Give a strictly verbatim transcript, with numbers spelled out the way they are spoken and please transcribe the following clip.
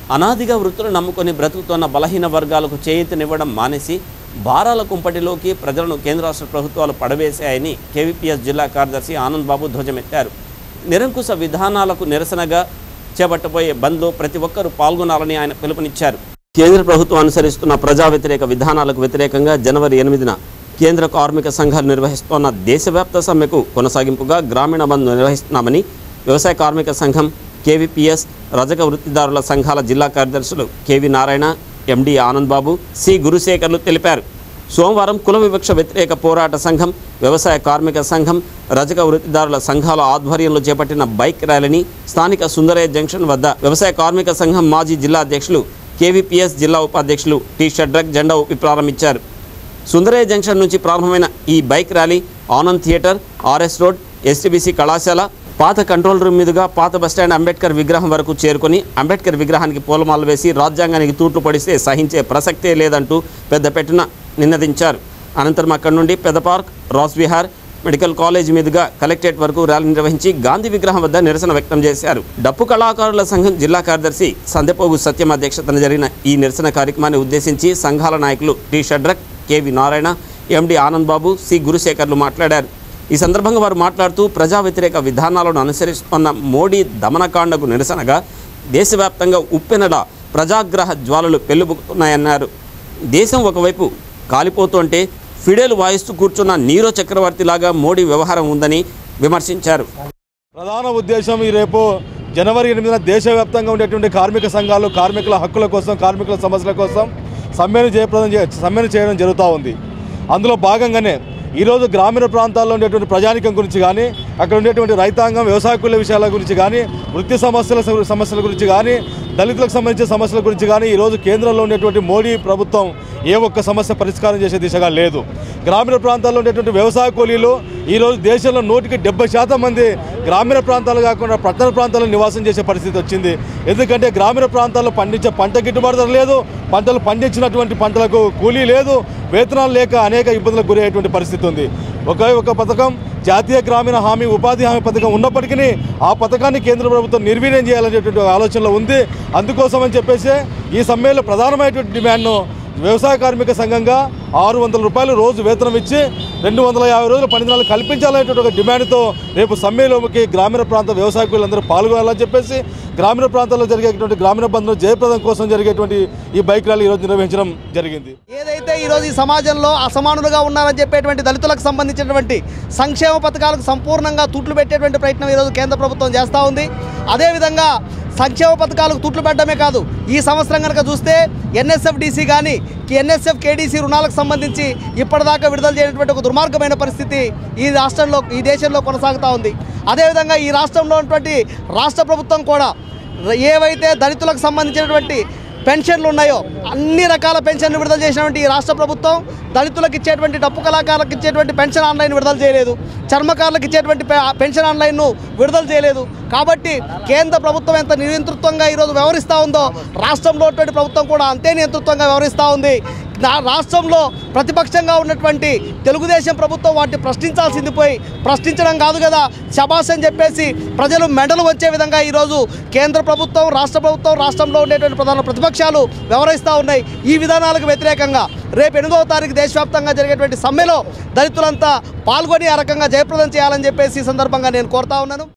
అనాదిగా వృత్తులు నమ్ముకొని బ్రతుకుతున్న బలహీన వర్గాలకు చేయూతనివ్వడం మానేసి భారాల కుంపటిలోకి ప్రజలను కేంద్ర రాష్ట్ర ప్రభుత్వాలు పడవేశాయని కేవీపీఎస్ జిల్లా కార్యదర్శి ఆనంద్ బాబు ధ్వజమెత్తారు. నిరంకుశ విధానాలకు నిరసనగా చేపట్టబోయే బంద్లో ప్రతి ఒక్కరూ పాల్గొనాలని ఆయన పిలుపునిచ్చారు. కేంద్ర ప్రభుత్వం అనుసరిస్తున్న ప్రజా వ్యతిరేక విధానాలకు వ్యతిరేకంగా జనవరి ఎనిమిదిన కేంద్ర కార్మిక సంఘాలు నిర్వహిస్తున్న దేశవ్యాప్త సమ్మెకు కొనసాగింపుగా గ్రామీణ బంద్ నిర్వహిస్తున్నామని వ్యవసాయ కార్మిక సంఘం, కేవీపీఎస్, రజక వృత్తిదారుల సంఘాల జిల్లా కార్యదర్శులు KV Narayana, MD Anand Babu, C గురుశేఖర్లు తెలిపారు. సోమవారం కుల వివక్ష వ్యతిరేక పోరాట సంఘం, వ్యవసాయ కార్మిక సంఘం, రజక వృత్తిదారుల సంఘాల ఆధ్వర్యంలో చేపట్టిన బైక్ ర్యాలీని స్థానిక సుందరయ్య జంక్షన్ వద్ద వ్యవసాయ కార్మిక సంఘం మాజీ జిల్లా అధ్యక్షులు, కేవీపీఎస్ జిల్లా ఉపాధ్యక్షులు టి షడ్రక్ జెండా ఊపి ప్రారంభించారు. సుందరయ్య జంక్షన్ నుంచి ప్రారంభమైన ఈ bike rally Anand theatre, RS road, STBC కళాశాల, పాత కంట్రోల్ రూమ్ మీదుగా పాత బస్టాండ్ అంబేద్కర్ విగ్రహం వరకు చేరుకుని అంబేద్కర్ విగ్రహానికి పూలమాలలు వేసి రాజ్యాంగానికి తూట్లు పడిస్తే సహించే ప్రసక్తే లేదంటూ పెద్ద పెట్టున నినదించారు. అనంతరం అక్కడి నుండి పెద్ద park, Ras Vihar, medical college మీదుగా కలెక్టరేట్ వరకు ర్యాలీ నిర్వహించి గాంధీ విగ్రహం వద్ద నిరసన వ్యక్తం చేశారు. డప్పు కళాకారుల సంఘం జిల్లా కార్యదర్శి సందెపోగు సత్యం అధ్యక్షతన జరిగిన ఈ నిరసన కార్యక్రమాన్ని ఉద్దేశించి సంఘాల నాయకులు T Shadrach, KV Narayana, MD Anand Babu, C గురుశేఖర్లు మాట్లాడారు. ఈ సందర్భంగా వారు మాట్లాడుతూ ప్రజా వ్యతిరేక విధానాలను అనుసరిస్తున్న మోడీ దమనకాండకు నిరసనగా దేశవ్యాప్తంగా ఉప్పెనడ ప్రజాగ్రహ జ్వాలలు పెళ్లిబుకుతున్నాయన్నారు. దేశం ఒకవైపు కాలిపోతుంటే ఫిడేలు వాయిస్తూ కూర్చున్న నీరో చక్రవర్తిలాగా మోడీ వ్యవహారం ఉందని విమర్శించారు. ప్రధాన ఉద్దేశం ఈ రేపు జనవరి ఎనిమిదిన దేశవ్యాప్తంగా ఉండేటువంటి కార్మిక సంఘాలు కార్మికుల హక్కుల కోసం, కార్మికుల సమస్యల కోసం సమ్మెను జయప్రదం సమ్మెను చేయడం జరుగుతూ ఉంది. అందులో భాగంగానే ఈరోజు గ్రామీణ ప్రాంతాల్లో ఉండేటువంటి ప్రజానికం గురించి కానీ, అక్కడ ఉండేటువంటి రైతాంగం, వ్యవసాయ కూలీల విషయాల గురించి కానీ, వృత్తి సమస్యల సమస్యల గురించి కానీ, దళితులకు సంబంధించిన సమస్యల గురించి కానీ ఈరోజు కేంద్రంలో ఉండేటువంటి మోడీ ప్రభుత్వం ఏ ఒక్క సమస్య పరిష్కారం చేసే దిశగా లేదు. గ్రామీణ ప్రాంతాల్లో ఉండేటువంటి వ్యవసాయ కూలీలు ఈరోజు దేశంలో నూటికి డెబ్బై శాతం మంది గ్రామీణ ప్రాంతాలు కాకుండా పట్టణ ప్రాంతాల్లో నివాసం చేసే పరిస్థితి వచ్చింది. ఎందుకంటే గ్రామీణ ప్రాంతాల్లో పండించే పంట గిట్టుబాటు ధర లేదు, పంటలు పండించినటువంటి పంటలకు కూలీ లేదు, వేతనాలు లేక అనేక ఇబ్బందులకు గురయ్యేటువంటి పరిస్థితి ఉంది. ఒకే ఒక పథకం జాతీయ గ్రామీణ హామీ ఉపాధి హామీ పథకం ఉన్నప్పటికీ ఆ పథకాన్ని కేంద్ర ప్రభుత్వం నిర్వీర్యం చేయాలనేటువంటి ఆలోచనలో ఉంది. అందుకోసం అని చెప్పేసి ఈ సమ్మెలో ప్రధానమైనటువంటి డిమాండ్ను వ్యవసాయ కార్మిక సంఘంగా ఆరు వందల రూపాయలు రోజు వేతనం ఇచ్చి రెండు వందల యాభై రోజుల పని దినాలు కల్పించాలనేటువంటి ఒక డిమాండ్తో రేపు సమ్మెలోకి గ్రామీణ ప్రాంత వ్యవసాయ కూలీలందరూ పాల్గొనాలని చెప్పేసి గ్రామీణ ప్రాంతాల్లో జరిగేటువంటి గ్రామీణ బంద్ను జయప్రదం కోసం జరిగేటువంటి ఈ బైక్ ర్యాలీ ఈరోజు నిర్వహించడం జరిగింది. ఏదైతే ఈరోజు ఈ సమాజంలో అసమానులుగా ఉన్నారని చెప్పేటువంటి దళితులకు సంబంధించినటువంటి సంక్షేమ పథకాలకు సంపూర్ణంగా తూట్లు పెట్టేటువంటి ప్రయత్నం ఈరోజు కేంద్ర ప్రభుత్వం చేస్తూ ఉంది. అదేవిధంగా సంక్షేమ పథకాలకు తూట్లు పెట్టడమే కాదు, ఈ సంవత్సరం కనుక చూస్తే ఎన్ఎస్ఎఫ్డిసి కానీ ఎన్ఎస్ఎఫ్ కేడీసీ రుణాలకు సంబంధించి ఇప్పటిదాకా విడుదల చేయనటువంటి ఒక దుర్మార్గమైన పరిస్థితి ఈ రాష్ట్రంలో ఈ దేశంలో కొనసాగుతూ ఉంది. అదేవిధంగా ఈ రాష్ట్రంలో ఉన్నటువంటి రాష్ట్ర ప్రభుత్వం కూడా ఏవైతే దళితులకు సంబంధించినటువంటి పెన్షన్లు ఉన్నాయో అన్ని రకాల పెన్షన్లు విడుదల చేసినటువంటి ఈ రాష్ట్ర ప్రభుత్వం దళితులకు ఇచ్చేటువంటి డప్పు కళాకారులకు ఇచ్చేటువంటి పెన్షన్ ఆన్లైన్ విడుదల చేయలేదు, చర్మకారులకు ఇచ్చేటువంటి పెన్షన్ ఆన్లైన్ను విడుదల చేయలేదు. కాబట్టి కేంద్ర ప్రభుత్వం ఎంత నియంతృత్వంగా ఈరోజు వ్యవహరిస్తూ ఉందో రాష్ట్రంలో ఉన్నటువంటి ప్రభుత్వం కూడా అంతే నియంతృత్వంగా వ్యవహరిస్తూ ఉంది. రాష్ట్రంలో ప్రతిపక్షంగా ఉన్నటువంటి తెలుగుదేశం ప్రభుత్వం వాటిని ప్రశ్నించాల్సింది పోయి ప్రశ్నించడం కాదు కదా శబాష్ అని చెప్పేసి ప్రజలు మెడలు వచ్చే విధంగా ఈరోజు కేంద్ర ప్రభుత్వం, రాష్ట్ర ప్రభుత్వం, రాష్ట్రంలో ఉండేటువంటి ప్రధాన ప్రతిపక్షాలు వ్యవహరిస్తూ ఉన్నాయి. ఈ విధానాలకు వ్యతిరేకంగా రేపు ఎనిమిదవ తారీఖు దేశవ్యాప్తంగా జరిగేటువంటి సమ్మెలో దళితులంతా పాల్గొని ఆ రకంగా జయప్రదం చేయాలని చెప్పేసి ఈ సందర్భంగా నేను కోరుతా ఉన్నాను.